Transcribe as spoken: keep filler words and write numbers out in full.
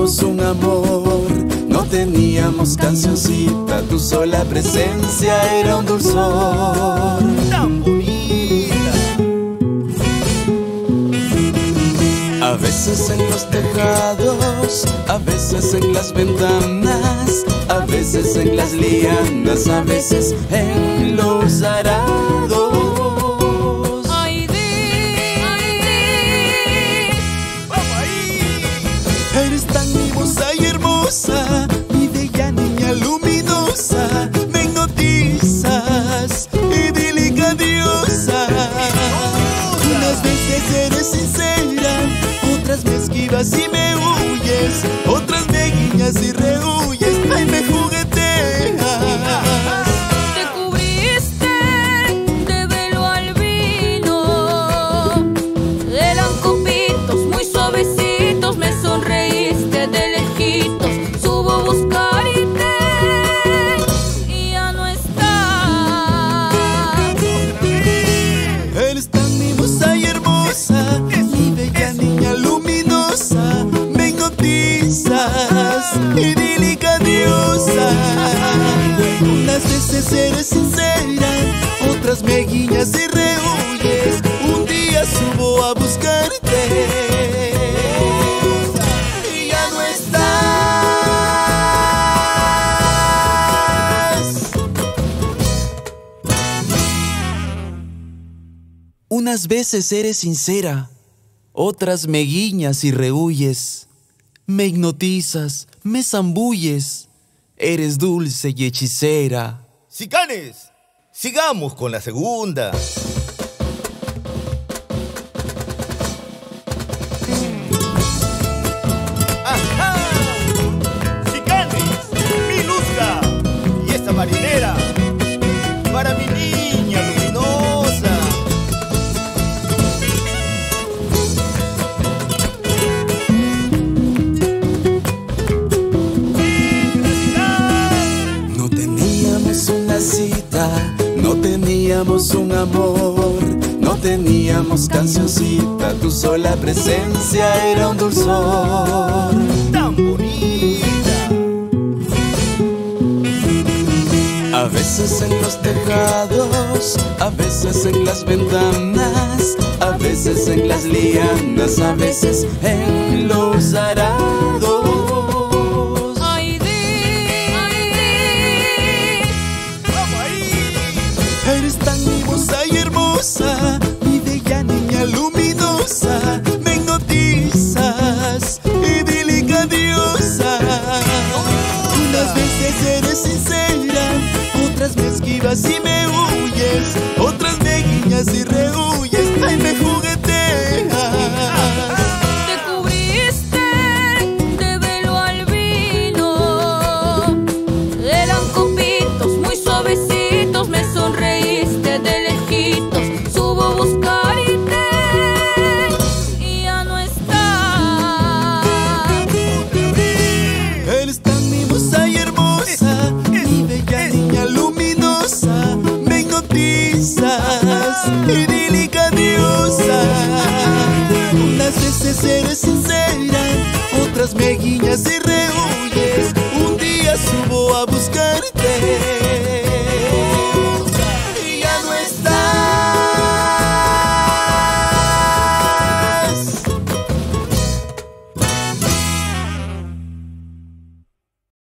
teníamos un amor, no teníamos cancioncita, tu sola presencia era un dulzor tan bonita. A veces en los tejados, a veces en las ventanas, a veces en las lianas, a veces en los arados. Eres tan mimosa y hermosa, mi bella niña luminosa, me hipnotizas, idílica diosa. Unas veces eres sincera, otras me esquivas y me huyes, otras me guiñas y rehuyes, ay me jugueteas. Te cubriste de velo albino, eran copitos muy suavecitos, me sonreíste de lejitos, subo a buscarte y ya no estás. Eres tan mimosa y hermosa, mi bella niña luminosa, me hipnotizas, idílica diosa. Unas veces eres sincera, otras me guiñas y rehuyes, un día subo a buscarte y ya no estás. Unas veces eres sincera, otras me guiñas y rehuyes, me hipnotizas, me zambulles, eres dulce y hechicera. Sicanes, sigamos con la segunda. ¡Ajá! Sicanes, mi luzca y esta marinera para mi niña luminosa. No teníamos una cita, no teníamos un amor, no teníamos cancioncita, tu sola presencia era un dulzor Tan bonita. A veces en los tejados, a veces en las ventanas, a veces en las lianas, a veces en los arados. Eres tan mimosa y hermosa, mi bella niña luminosa, me hipnotizas, idílica diosa. Unas veces eres sincera, otras me esquivas y me huyes, otras me guiñas y rehuyes, ay me jugueteas. Te cubriste de velo albino, eran copitos muy suavecitos, me sonreíste de lejitos, subo a buscarte y ya no estás. Eres tan mimosa y hermosa, mi bella niña luminosa, me hipnotizas, idílica diosa. Unas veces eres sincera, otras me guiñas y re